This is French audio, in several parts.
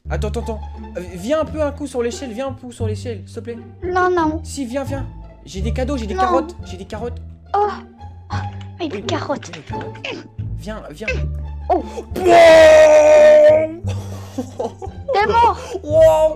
Attends, attends, attends. Viens un peu un coup sur l'échelle, viens un peu sur l'échelle, s'il te plaît. Non, non. Si, viens, viens. J'ai des cadeaux, j'ai des Non. carottes, j'ai des carottes. Oh, mais des carottes. Viens, viens. Oh. T'es mort. Wow.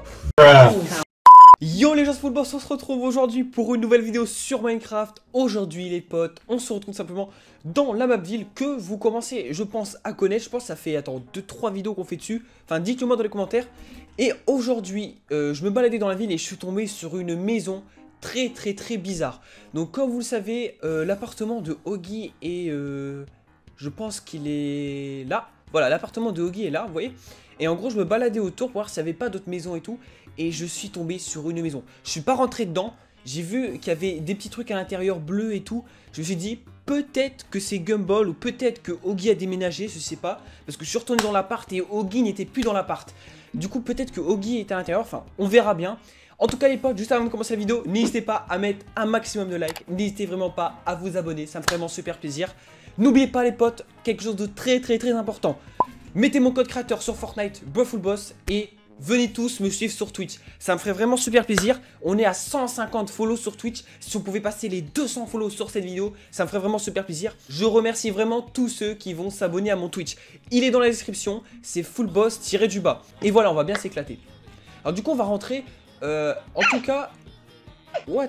Yo les gens de Football, on se retrouve aujourd'hui pour une nouvelle vidéo sur Minecraft. Aujourd'hui les potes, on se retrouve simplement dans la map ville que vous commencez, je pense, à connaître. Je pense que ça fait, 2-3 vidéos qu'on fait dessus. Enfin, dites-le moi dans les commentaires. Et aujourd'hui, je me baladais dans la ville et je suis tombé sur une maison très bizarre. Donc comme vous le savez, l'appartement de Oggy est... je pense qu'il est là. Voilà, l'appartement de Oggy est là, vous voyez. Et en gros, je me baladais autour pour voir s'il n'y avait pas d'autres maisons et tout. Et je suis tombé sur une maison. Je suis pas rentré dedans. J'ai vu qu'il y avait des petits trucs à l'intérieur bleus et tout. Je me suis dit, peut-être que c'est Gumball ou peut-être que Oggy a déménagé, je sais pas. Parce que je suis retourné dans l'appart et Oggy n'était plus dans l'appart. Du coup, peut-être que Oggy était à l'intérieur. Enfin, on verra bien. En tout cas, les potes, juste avant de commencer la vidéo, n'hésitez pas à mettre un maximum de likes. N'hésitez vraiment pas à vous abonner. Ça me ferait vraiment super plaisir. N'oubliez pas, les potes, quelque chose de très important. Mettez mon code créateur sur Fortnite, BrFootBoss, et venez tous me suivre sur Twitch. Ça me ferait vraiment super plaisir. On est à 150 follow sur Twitch. Si on pouvait passer les 200 follow sur cette vidéo, ça me ferait vraiment super plaisir. Je remercie vraiment tous ceux qui vont s'abonner à mon Twitch. Il est dans la description, c'est FootBoss-du-bas. Et voilà, on va bien s'éclater. Alors du coup, on va rentrer. En tout cas... What?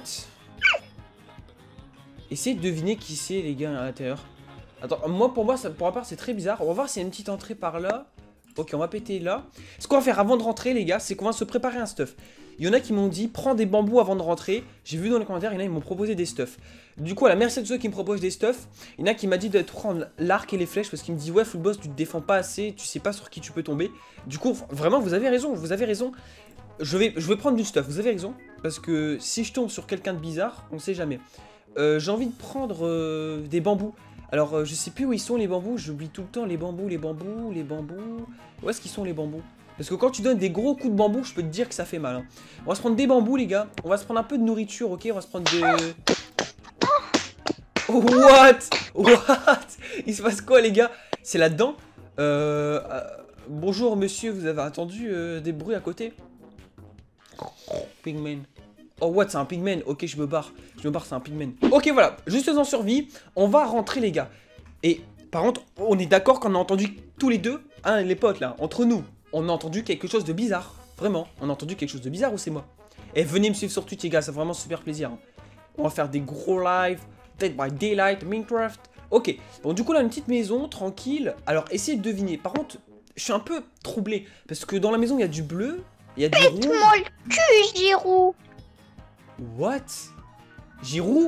Essayez de deviner qui c'est, les gars, à l'intérieur. Attends, pour ma part, c'est très bizarre. On va voir s'il y a une petite entrée par là. Ok, on va péter là. Ce qu'on va faire avant de rentrer, les gars, c'est qu'on va se préparer un stuff. Il y en a qui m'ont dit, prends des bambous avant de rentrer. J'ai vu dans les commentaires, il y en a qui m'ont proposé des stuffs. Du coup, voilà, merci à ceux qui me proposent des stuffs. Il y en a qui m'a dit de prendre l'arc et les flèches parce qu'il me dit, ouais, FootBoss, tu te défends pas assez, tu sais pas sur qui tu peux tomber. Du coup, vraiment, vous avez raison, vous avez raison. Je vais prendre du stuff, vous avez raison. Parce que si je tombe sur quelqu'un de bizarre, on sait jamais. J'ai envie de prendre des bambous. Alors, je sais plus où ils sont les bambous, j'oublie tout le temps les bambous. Où est-ce qu'ils sont les bambous? Parce que quand tu donnes des gros coups de bambou, je peux te dire que ça fait mal. Hein. On va se prendre des bambous, les gars. On va se prendre un peu de nourriture, ok? On va se prendre de... What? Il se passe quoi, les gars? C'est là-dedans? Bonjour, monsieur, vous avez entendu des bruits à côté? Pigman. Oh what, c'est un pigman. Ok, je me barre, c'est un pigman. Ok, voilà, juste en survie, on va rentrer, les gars. Et par contre, on est d'accord qu'on a entendu tous les deux, hein, les potes là, entre nous, on a entendu quelque chose de bizarre. Vraiment, on a entendu quelque chose de bizarre ou c'est moi? Et venez me suivre sur Twitch, les gars, ça fait vraiment super plaisir. Hein. On va faire des gros lives, Dead by Daylight, Minecraft. Ok, bon, du coup, là, une petite maison, tranquille. Alors, essayez de deviner. Par contre, je suis un peu troublé, parce que dans la maison, il y a du bleu, il y a du rouge. Pète-moi le cul, Giroud. What? Giroud?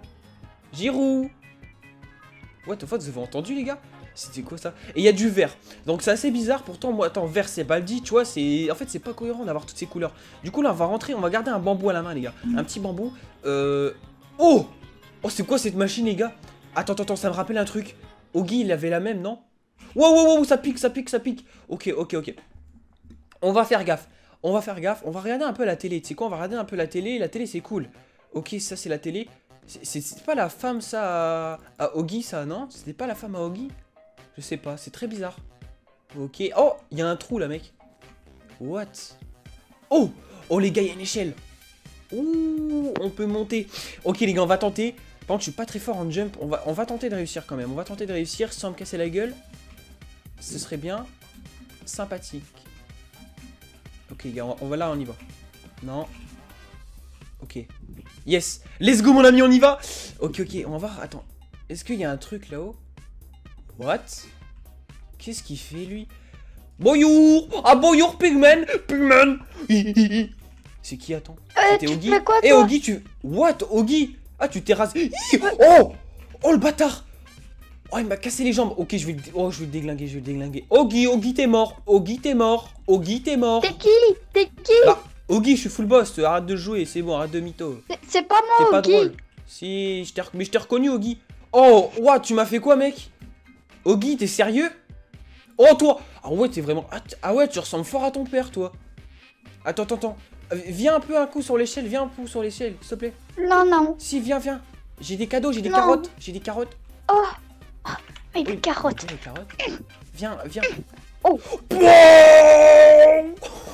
What the fuck, vous avez entendu, les gars? C'était quoi ça? Et il y a du vert. Donc c'est assez bizarre. Pourtant, moi, attends, vert c'est Baldi, tu vois. En fait, c'est pas cohérent d'avoir toutes ces couleurs. Du coup, là, on va rentrer. On va garder un bambou à la main, les gars. Un petit bambou. Oh! Oh, c'est quoi cette machine, les gars? Attends, ça me rappelle un truc. Oggy, il avait la même, non? Wow, ça pique. Ok. On va faire gaffe. On va regarder un peu la télé. Tu sais quoi, on va regarder un peu la télé. La télé, c'est cool. Ok, ça, c'est la télé. C'est pas la femme, ça, à Oggy, ça, non? C'était pas la femme à Oggy? Je sais pas, c'est très bizarre. Ok. Oh, il y a un trou, là, mec. What? Oh, les gars, il y a une échelle. Ouh, on peut monter. Ok, les gars, on va tenter. Par contre, je suis pas très fort en jump. On va tenter de réussir, quand même. On va tenter de réussir sans me casser la gueule. Ce serait bien. Sympathique. Ok, les gars, on y va. Non. Ok. Yes. Let's go, mon ami, on y va. Ok, on va voir. Attends. Est-ce qu'il y a un truc là-haut? What? Qu'est-ce qu'il fait, lui? Bonjour. Ah, bonjour, Pigman. C'est qui, attends? C'était Oggy. Eh, Oggy, tu... What, Oggy? Ah, tu t'es rasé. Oh, le bâtard. Oh, il m'a cassé les jambes. Ok, je vais le déglinguer, Oggy, t'es mort. T'es qui? Bah, Oggy, je suis full boss. Arrête de jouer, c'est bon, arrête de mytho. C'est pas moi, T'es pas Oggy. drôle. Si, mais je t'ai reconnu, Oggy. Oh, what, tu m'as fait quoi, mec? Oggy, t'es sérieux? Oh, toi. Ah ouais, t'es vraiment... Ah ouais, tu ressembles fort à ton père, toi. Attends. Viens un peu un coup sur l'échelle, s'il te plaît. Non. Si, viens. J'ai des cadeaux, j'ai des carottes. Oh, mais des carottes. Viens. Oh.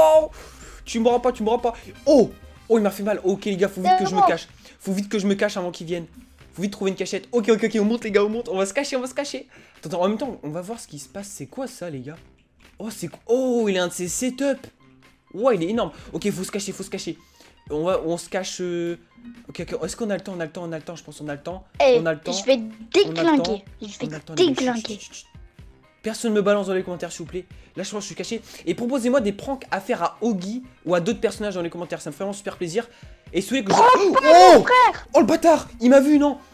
Oh, tu m'auras pas, tu m'auras pas. Oh, oh, il m'a fait mal. Ok, les gars, faut vite que je me cache. Faut vite que je me cache avant qu'ils viennent. Faut vite trouver une cachette. Ok, ok, ok, on monte, les gars, on monte. On va se cacher, on va se cacher. Attends, en même temps, on va voir ce qui se passe. C'est quoi ça, les gars? Oh, c'est quoi? Oh, il est un de ses setups. Ouais, il est énorme. Ok, faut se cacher, faut se cacher. On se cache. Ok, ok. Est-ce qu'on a le temps? On a le temps, on a le temps. Je pense qu'on a le temps. Hey, on a le temps. je vais déglinguer. Je vais déglinguer. Personne me balance dans les commentaires, s'il vous plaît. Là, je pense que je suis caché. Et proposez-moi des pranks à faire à Oggy ou à d'autres personnages dans les commentaires. Ça me fait vraiment super plaisir. Et celui que je. Oh, frère! Oh, le bâtard! Il m'a vu, non?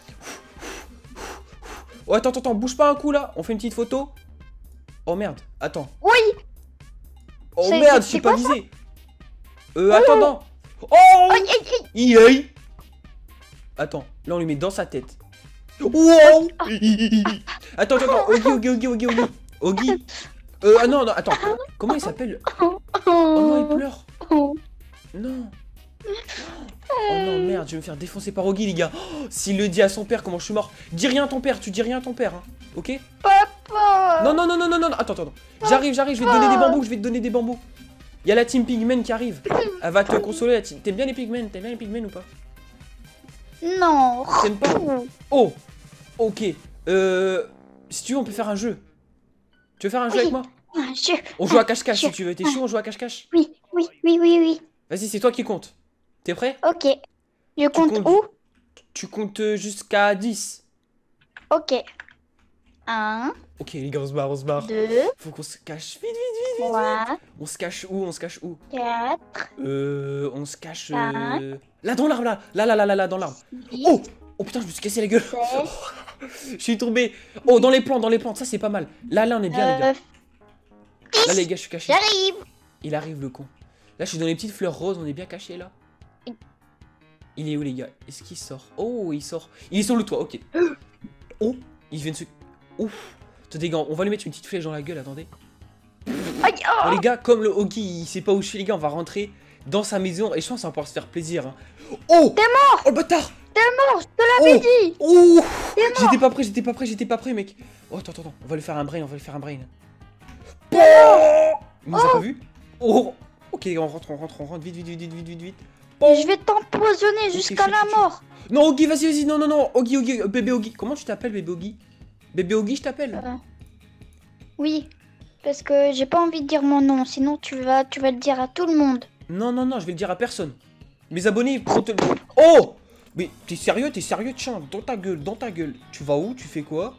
Oh, attends, attends, bouge pas un coup là. On fait une petite photo. Oh merde, attends. Oui! Oh merde, je suis pas visé. Attends. Oh! Aïe! Attends, là on lui met dans sa tête. Wow! Attends, Oggy. Ah non, attends. Comment il s'appelle? Oh non, il pleure. Non. Oh non, merde, je vais me faire défoncer par Oggy, les gars. Oh, s'il le dit à son père, comment je suis mort. Dis rien à ton père, tu dis rien à ton père, hein. Ok? Papa! Non. Attends. J'arrive, je vais te donner des bambous, Il y a la team Pigmen qui arrive. Elle va te consoler, la team. T'aimes bien les Pigmen? Ou pas? Non. T'aimes pas? Oh! Ok. Si tu veux, on peut faire un jeu. Tu veux faire un jeu avec moi? On joue à cache-cache si tu veux. T'es chaud, on joue à cache-cache? Oui. Vas-y, c'est toi qui compte. T'es prêt? Ok. Je compte où? Tu comptes jusqu'à 10. Ok. 1. Ok, les gars, on se barre. 2. Faut qu'on se cache. Vite. 3. On se cache où? 4. On se cache. 5. Là, dans l'arbre, là, dans l'arbre. 6. Oh putain, je me suis cassé la gueule. 7. Je suis tombé. Oh, dans les plantes, ça c'est pas mal. Là, on est bien, les gars. 9. Là, les gars, je suis caché. J'arrive. Il arrive, le con. Là, je suis dans les petites fleurs roses, on est bien caché là. Il est où, les gars? Est-ce qu'il sort? Oh, il sort. Il est sur le toit, ok. Oh, il vient de se. Ouf. Attendez, gars, on va lui mettre une petite flèche dans la gueule, attendez. Aïe, Bon, les gars, comme le Oggy, il sait pas où je suis, les gars, on va rentrer dans sa maison et je pense qu'on va pouvoir se faire plaisir. Hein. Oh! T'es mort! Oh, le bâtard! T'es mort, je te l'avais dit! Oh! T'es mort! J'étais pas prêt, mec. Oh, attends, on va lui faire un brain, Oh! Il nous a pas vu? Oh! Ok, on rentre, vite. Je vais t'empoisonner jusqu'à la mort! Non, Oggy, vas-y, non, Oggy, bébé Oggy. Comment tu t'appelles, bébé Oggy? Bébé Oggy, je t'appelle? Oui, parce que j'ai pas envie de dire mon nom, sinon tu vas le dire à tout le monde. Non, je vais le dire à personne. Mes abonnés, Oh! Mais t'es sérieux, tiens, dans ta gueule. Tu vas où? Tu fais quoi?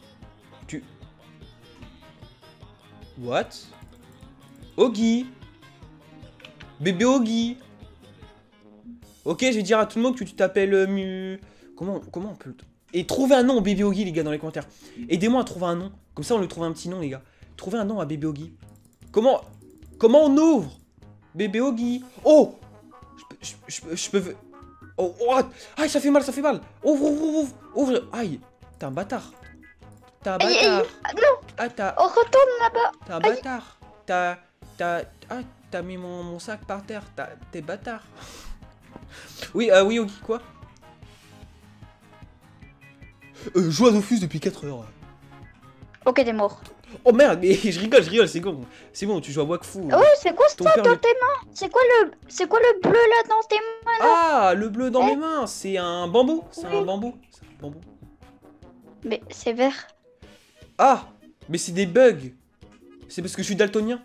What? Oggy? Bébé Oggy? Ok, je vais dire à tout le monde que tu t'appelles Comment on peut... Et trouvez un nom, bébé Oggy, les gars, dans les commentaires. Aidez-moi à trouver un nom. Comme ça, on lui trouve un petit nom, les gars. Trouvez un nom à bébé Oggy. Comment on ouvre? Bébé Oggy. Oh! Je peux... Oh, what? Aïe, ça fait mal. Ouvre. Aïe. T'es un bâtard. Non! Ah, On retourne là-bas. T'es un bâtard. T'as mis mon sac par terre. T'es bâtard. Oui, Oggy, quoi? Joue à Dofus depuis 4 heures. Ok, t'es mort. Oh merde, mais je rigole, c'est bon. C'est bon, tu joues à Wakfu. Oh, c'est quoi ça dans tes mains? C'est quoi le bleu là dans tes mains là? Ah, le bleu dans mes mains, c'est un bambou. Un bambou. Mais c'est vert. Ah, mais c'est des bugs. C'est parce que je suis daltonien.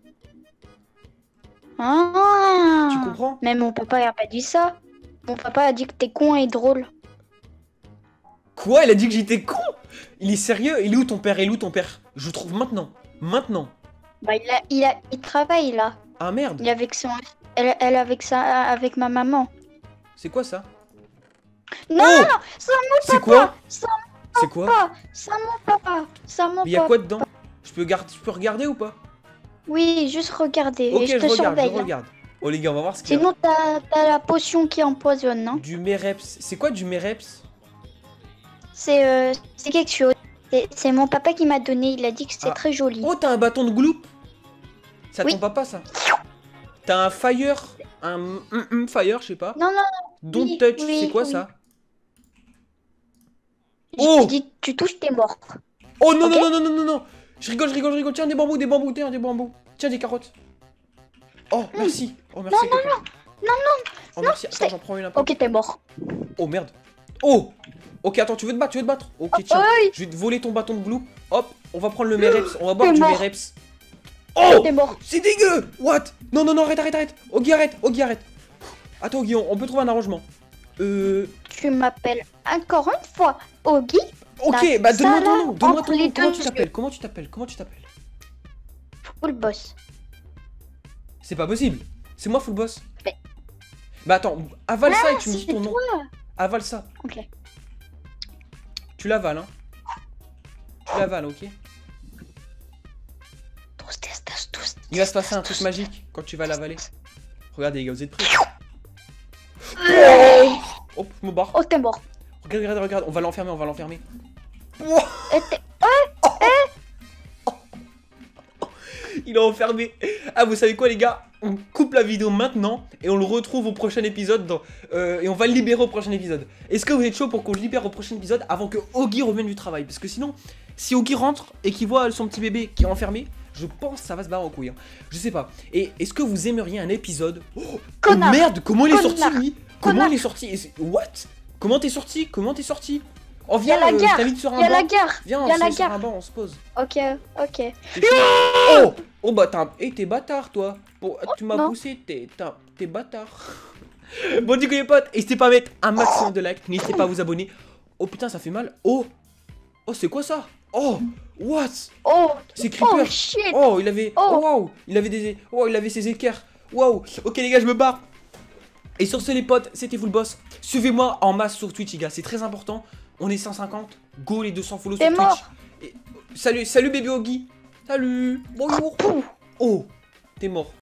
Ah. Tu comprends? Mais mon papa il a pas dit ça. Mon papa a dit que t'es con et drôle. Quoi? Il a dit que j'étais con? Il est sérieux? Il est où ton père? Je le trouve maintenant. Bah il travaille là. Ah merde. Il est avec elle avec ma maman. C'est quoi ça? Non, c'est mon papa. C'est quoi? C'est quoi? C'est mon papa. Mais y a quoi dedans? Je peux regarder ou pas? Oui, juste regarder. Ok, et je je regarde. Oh les gars, on va voir ce qu'il y a. Sinon t'as la potion qui empoisonne, non? Du Mereps. C'est quoi du Mereps? C'est quelque chose. C'est mon papa qui m'a donné, il a dit que c'est très joli. Oh, t'as un bâton de gloop? C'est à Oui. ton papa, ça? T'as un fire? Fire, je sais pas. Non. Don't touch, oui, c'est quoi oui. ça? Je te dis, tu touches, t'es mort. Oh non, Ok. non. Je rigole. Tiens, des bambous. Tiens, des carottes. Oh, merci. Oh, merci. Non, non, non, Oh, merci. Attends, j'en prends une un peu. Ok, t'es mort. Oh, merde. Oh. Ok, attends, tu veux te battre, Ok, tiens. Oui. Je vais te voler ton bâton de glue. Hop, on va prendre le Mereps. On va boire T'es du mort. Mereps. Oh, T'es mort. c'est dégueu. What? Non, non, non, arrête. Oggy, arrête. Attends, Oggy, on peut trouver un arrangement. Tu m'appelles encore une fois Oggy. Ok, bah donne-moi ton nom. Donne-moi entre ton nom. les Comment deux tu t'appelles? Comment tu t'appelles? Full boss. C'est pas possible. C'est moi, full boss. Mais- Bah attends, avale ça et Ah, tu me dis c'est ton nom. toi. Avale ça. Ok. Tu l'avales, hein. Tu l'avales, ok. Tous. Il va se passer un truc magique quand tu vas l'avaler. Regardez, les gars, vous êtes prêts? Hop, je me barre. Oh, t'es mort. Regarde, on va l'enfermer. Et t'es- Il est enfermé. Ah, vous savez quoi, les gars? On coupe la vidéo maintenant et on le retrouve au prochain épisode. Et on va le libérer au prochain épisode. Est-ce que vous êtes chaud pour qu'on le libère au prochain épisode avant que Oggy revienne du travail? Parce que sinon, si Oggy rentre et qu'il voit son petit bébé qui est enfermé, je pense que ça va se barrer en couille. Hein. Je sais pas. Et est-ce que vous aimeriez un épisode? Oh Connard. Merde, comment il est Connard. sorti, lui? Comment Connard. il est sorti? What? Comment t'es sorti? Oh, viens, Y a la je gare. t'invite sur un Y a banc. la gare. Viens, Y a on la se sur un gare. banc, on se pose. Ok. Oh bah t'es bâtard toi. Bon, tu m'as non. poussé, t'es bâtard. Bon du coup les potes, n'hésitez pas à mettre un maximum de likes, n'hésitez pas à vous abonner. Oh putain ça fait mal. Oh c'est quoi ça? Oh what? Oh. C'est Creeper. Oh shit. Oh il avait. Oh. Oh wow. Il avait ses équerres. Wow. Ok les gars je me barre. Et sur ce les potes, c'était vous le boss. Suivez-moi en masse sur Twitch les gars, c'est très important. On est 150. Go les 200 follow sur T'es Twitch. mort. Et, salut bébé Oggy. Salut. Bonjour. Oh t'es mort.